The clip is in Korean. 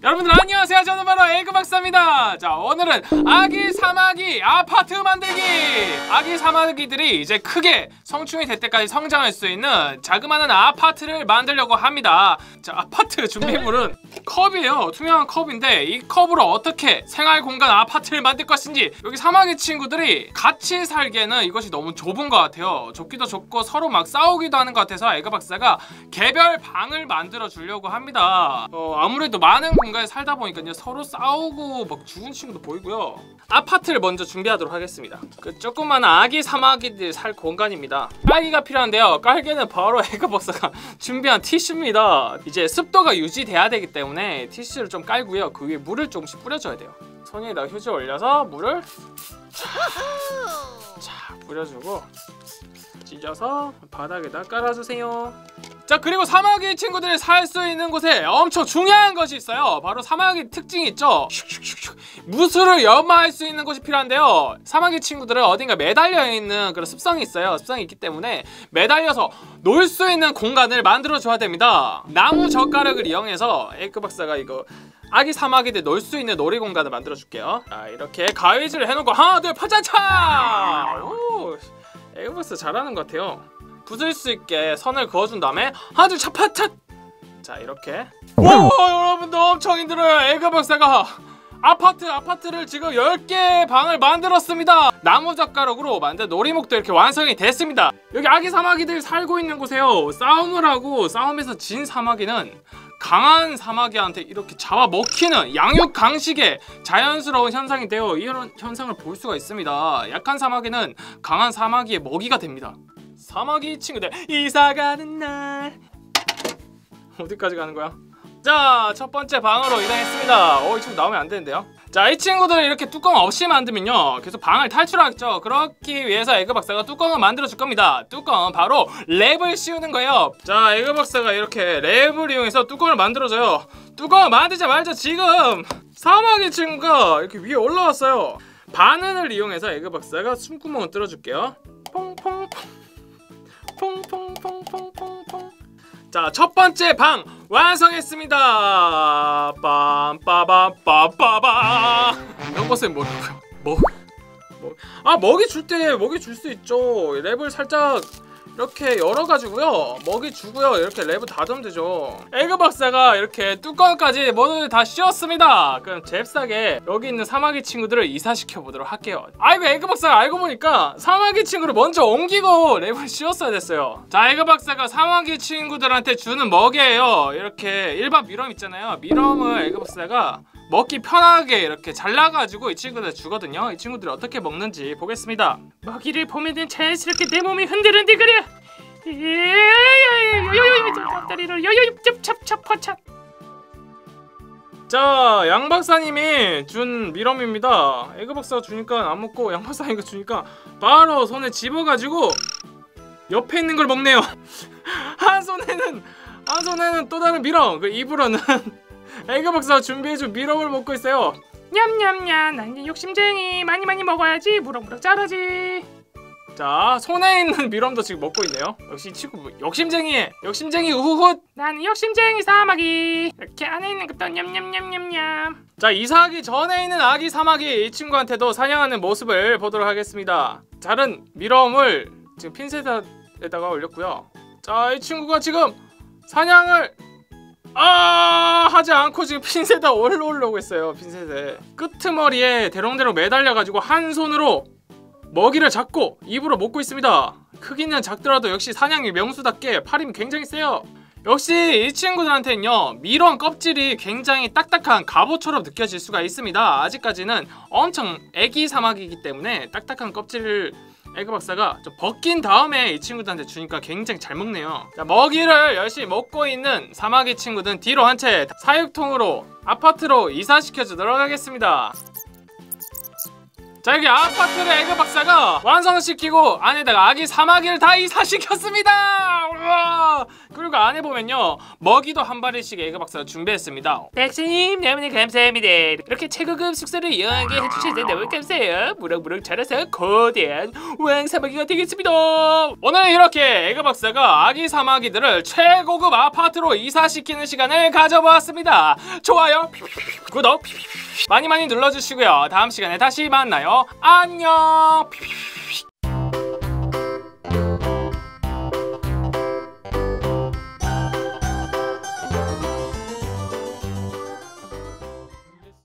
여러분들 안녕하세요. 저는 바로 에그박사입니다. 자, 오늘은 아기 사마귀 아파트 만들기! 아기 사마귀들이 이제 크게 성충이 될 때까지 성장할 수 있는 자그마한 아파트를 만들려고 합니다. 자, 아파트 준비물은 컵이에요. 투명한 컵인데 이 컵으로 어떻게 생활 공간 아파트를 만들 것인지, 여기 사마귀 친구들이 같이 살기에는 이것이 너무 좁은 것 같아요. 좁기도 좁고 서로 막 싸우기도 하는 것 같아서 에그박사가 개별 방을 만들어 주려고 합니다. 아무래도 많은 공간에 살다 보니까요, 서로 싸우고 막 죽은 친구도 보이고요. 아파트를 먼저 준비하도록 하겠습니다. 그 조그마한 아기 사마귀들 살 공간입니다. 깔개가 필요한데요, 깔개는 바로 에그박사가 준비한 티슈입니다. 이제 습도가 유지돼야 되기 때문에 티슈를 좀 깔고요, 그 위에 물을 조금씩 뿌려줘야 돼요. 손 위에다가 휴지 올려서 물을 자 뿌려주고 찢어서 바닥에다 깔아주세요. 자, 그리고 사마귀 친구들이 살 수 있는 곳에 엄청 중요한 것이 있어요. 바로 사마귀 특징이 있죠. 무술을 연마할 수 있는 곳이 필요한데요, 사마귀 친구들은 어딘가 매달려 있는 그런 습성이 있어요. 습성이 있기 때문에 매달려서 놀 수 있는 공간을 만들어 줘야 됩니다. 나무 젓가락을 이용해서 에그박사가 이거 아기 사마귀들 놀 수 있는 놀이 공간을 만들어 줄게요. 자, 이렇게 가위질을 해놓고 하나 둘 파자차! 오, 에그박사 잘하는 것 같아요. 부술 수 있게 선을 그어준 다음에 하나 둘 차파차! 자, 이렇게. 오, 여러분들 엄청 힘들어요. 에그박사가 아파트를 지금 10개 방을 만들었습니다. 나무 젓가락으로 만든 놀이목도 이렇게 완성이 됐습니다. 여기 아기 사마귀들 살고 있는 곳에요, 싸움을 하고 싸움에서 진 사마귀는 강한 사마귀한테 이렇게 잡아먹히는 양육 강식의 자연스러운 현상인데요, 이런 현상을 볼 수가 있습니다. 약한 사마귀는 강한 사마귀의 먹이가 됩니다. 사마귀 친구들 이사가는 날 어디까지 가는 거야? 자, 첫 번째 방으로 이동했습니다. 이 친구 나오면 안 되는데요. 자, 이 친구들을 이렇게 뚜껑 없이 만들면요, 계속 방을 탈출하겠죠. 그렇기 위해서 에그박사가 뚜껑을 만들어 줄 겁니다. 뚜껑은 바로 랩을 씌우는 거예요. 자, 에그박사가 이렇게 랩을 이용해서 뚜껑을 만들어줘요. 뚜껑을 만들자마자 지금 사마귀 친구가 이렇게 위에 올라왔어요. 바늘을 이용해서 에그박사가 숨구멍을 뚫어줄게요. 퐁퐁퐁 퐁퐁퐁퐁퐁퐁. 자, 첫 번째 방 완성했습니다. 빰빠바빠빠바. 연꽃쌤 뭐라고요? 먹이 줄 때 먹이 줄 수 있죠. 랩을 살짝 이렇게 열어가지고요, 먹이 주고요, 이렇게 랩을 닫으면 되죠. 에그박사가 이렇게 뚜껑까지 모두 다 씌웠습니다. 그럼 잽싸게 여기 있는 사마귀 친구들을 이사시켜 보도록 할게요. 아이고, 에그박사가 알고 보니까 사마귀 친구를 먼저 옮기고 랩을 씌웠어야 됐어요. 자, 에그박사가 사마귀 친구들한테 주는 먹이에요. 이렇게 일반 미럼 있잖아요. 미럼을 에그박사가 먹기 편하게 이렇게 잘라가지고 이 친구들 주거든요. 이 친구들이 어떻게 먹는지 보겠습니다. 먹이를 보면은 자연스럽게 내 몸이 흔들흔들거려. 자, 양 박사님이 준 미럼입니다. 에그 박사가 주니까 안 먹고 양 박사님이 주니까 바로 손에 집어가지고 옆에 있는 걸 먹네요. 한 손에는 또 다른 미럼, 그 입으로는 에그박사가 준비해준 미럼을 먹고 있어요. 냠냠냠, 난 이제 욕심쟁이, 많이 먹어야지, 무럭무럭 자라지. 자, 손에 있는 미럼도 지금 먹고 있네요. 역시 이 친구 욕심쟁이 우후훗. 나는 욕심쟁이 사마귀. 이렇게 안에 있는 것도 냠냠냠냠냠. 자, 이사하기 전에 있는 아기 사마귀 이 친구한테도 사냥하는 모습을 보도록 하겠습니다. 자른 미럼을 지금 핀셋에다가 올렸고요. 자, 이 친구가 지금 사냥을 하지 않고 지금 핀셋에 올라오려고 했어요. 핀셋에 끄트머리에 대롱대롱 매달려가지고 한 손으로 먹이를 잡고 입으로 먹고 있습니다. 크기는 작더라도 역시 사냥의 명수답게 팔 힘이 굉장히 세요. 역시 이 친구들한테는요, 미럼 껍질이 굉장히 딱딱한 갑옷처럼 느껴질 수가 있습니다. 아직까지는 엄청 애기 사마귀이기 때문에 딱딱한 껍질을 에그박사가 좀 벗긴 다음에 이 친구들한테 주니까 굉장히 잘 먹네요. 자, 먹이를 열심히 먹고 있는 사마귀 친구들은 뒤로 한 채 사육통으로 아파트로 이사시켜 주도록 하겠습니다. 자, 여기 아파트를 에그 박사가 완성시키고 안에다가 아기 사마귀를 다 이사시켰습니다. 우와. 그리고 안에 보면요, 먹이도 한 마리씩 에그 박사가 준비했습니다. 박사님 너무나 감사합니다. 이렇게 최고급 숙소를 이용하게 해주셔서 너무 감사해요. 무럭무럭 자라서 거대한 왕사마귀가 되겠습니다. 오늘 이렇게 에그 박사가 아기 사마귀들을 최고급 아파트로 이사시키는 시간을 가져보았습니다. 좋아요, 구독 많이 눌러주시고요. 다음 시간에 다시 만나요. 안녕.